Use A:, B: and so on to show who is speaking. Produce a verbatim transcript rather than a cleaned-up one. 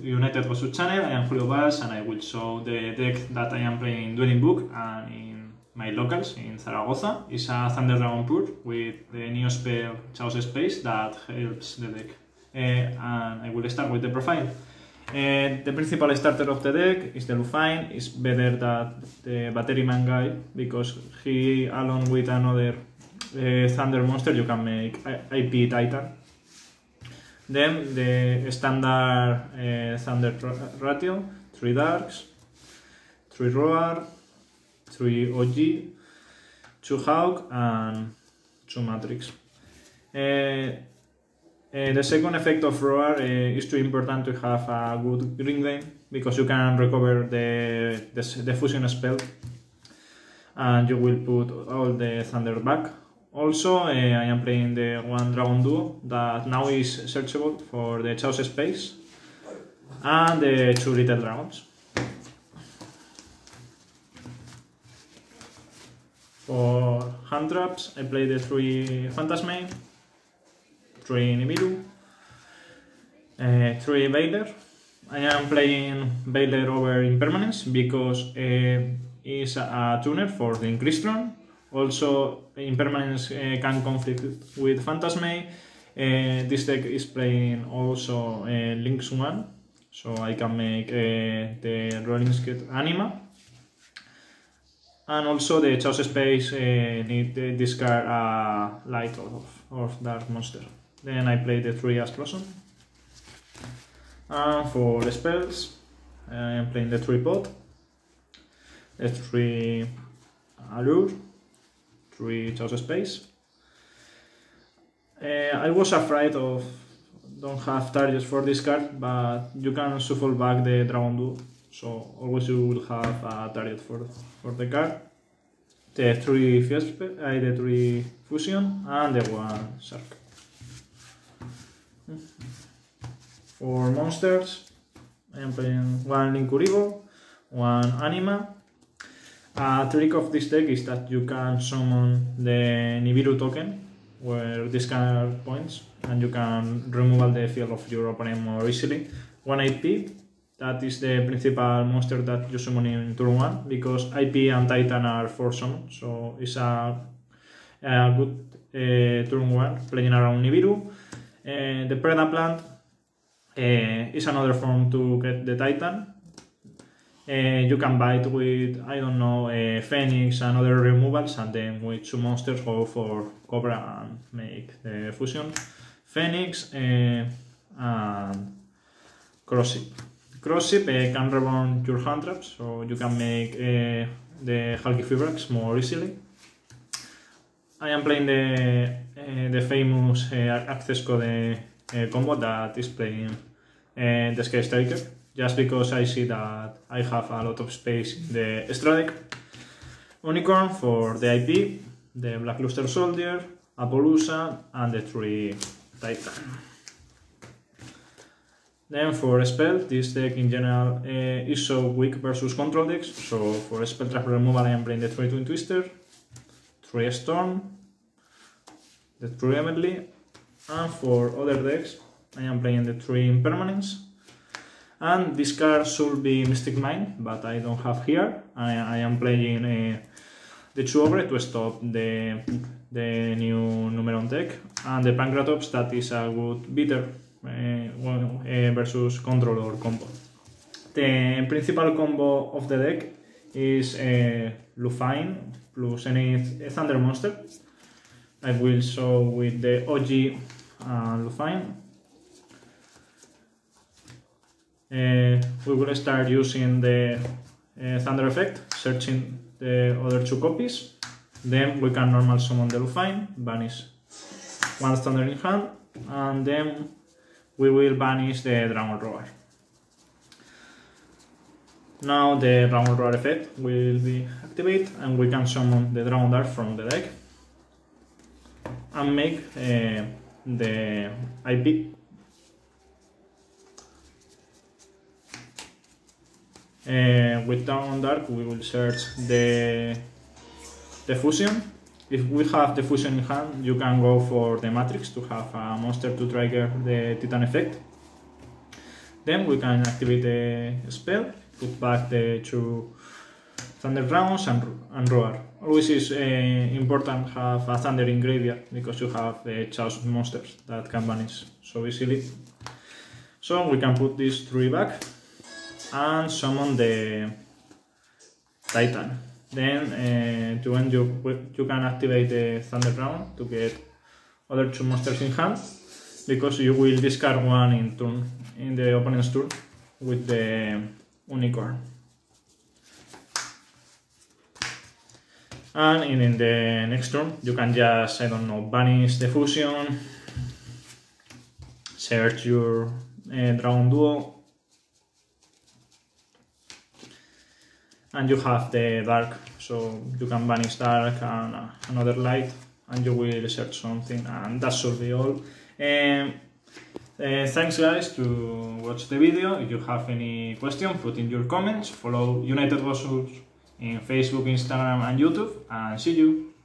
A: United Gosu channel. I am Julio Valls and I will show the deck that I am playing in Dueling Book and in my locals in Zaragoza. It's a Thunder Dragon Pur with the new spell Chaos Space that helps the deck. Uh, and I will start with the profile. Uh, the principal starter of the deck is the Lufine. It's better than the Batteryman guy because he, along with another uh, Thunder monster, you can make I P Titan. Then the standard uh, Thunder ratio: three Darks, three Roar, three O G, two Hawk, and two Matrix. Uh, Uh, the second effect of Roar uh, is too important to have a good green game because you can recover the, the, the fusion spell and you will put all the thunder back. Also, uh, I am playing the one dragon duo that now is searchable for the Chaos Space and the two little dragons. For hand traps, I play the three Phantasmane, three Nibiru, uh, three Baylor. I am playing Baylor over Impermanence because uh, it's a, a tuner for the increased run. Also, Impermanence uh, can conflict with Phantasmane. Uh, this deck is playing also uh, Lynx one, so I can make uh, the Rolling Skate Anima. And also the Chaos Space uh, need to discard a light or, or dark monster. Then I play the three Astroson. And for the spells, I am playing the three Pot, the three Allure, three Chaos Space. Uh, I was afraid of don't have targets for this card, but you can shuffle back the Dragon Duo, so always you will have a target for for the card. The three Fiaspe, uh, the three Fusion, and the one Shark. For monsters, I am playing one Linkuriboh, one Anima. A trick of this deck is that you can summon the Nibiru token, where discard points, and you can remove the field of your opponent more easily. one I P, that is the principal monster that you summon in turn one, because I P and Titan are four summon, so it's a, a good uh, turn one playing around Nibiru. Uh, the Predaplant uh, is another form to get the Titan. Uh, you can bite with, I don't know, uh, Phoenix and other removals, and then with two monsters go for Cobra and make the fusion. Phoenix uh, and Crossship. Crossship uh, can reborn your hand traps, so you can make uh, the Hulky Fibrax more easily. I am playing the uh, the famous uh, Access Code uh, combo that is playing uh, the Sky Striker, just because I see that I have a lot of space in the extra deck. Unicorn for the I P, the Black Luster Soldier, Apollousa, and the three Titan. Then for spell, this deck in general uh, is so weak versus control decks, so for spell trap removal I am playing the three Twin Twister, three Storm, the three Everly, and for other decks I am playing the three Impermanence. And this card should be Mystic Mine, but I don't have here. I, I am playing uh, the two Ogre to stop the, the new Numeron deck, and the Pancratops, that is a good beater uh, well, uh, versus controller combo. The principal combo of the deck is uh, Lufine plus any Thunder monster. I will show with the O G uh, Lufine. Uh, we will start using the uh, Thunder effect, searching the other two copies. Then we can normal summon the Lufine, banish one Thunder in hand, and then we will banish the Dragon Roar. Now the Dragon Roar effect will be activated, and we can summon the Dragon Dart from the deck and make uh, the I P. Uh, with Dragon Dart we will search the, the fusion. If we have the fusion in hand, you can go for the Matrix to have a monster to trigger the Titan effect. Then we can activate the spell, put back the two Thunder Dragons and, and Roar. Always is uh, important to have a Thunder in graveyard because you have the uh, Chaos monsters that can vanish so easily. So we can put these three back and summon the Titan. Then uh, to end you, you can activate the Thunder Dragon to get other two monsters in hand, because you will discard one in turn in the opponent's turn with the Unicorn. And in, in the next turn you can just, I don't know, banish the fusion, search your uh, Dragon Duo, and you have the Dark, so you can banish Dark and uh, another light, and you will search something, and that should be all. Um, uh, thanks guys to watch the video. If you have any question, put in your comments. Follow United Versus in Facebook, Instagram and YouTube, and see you!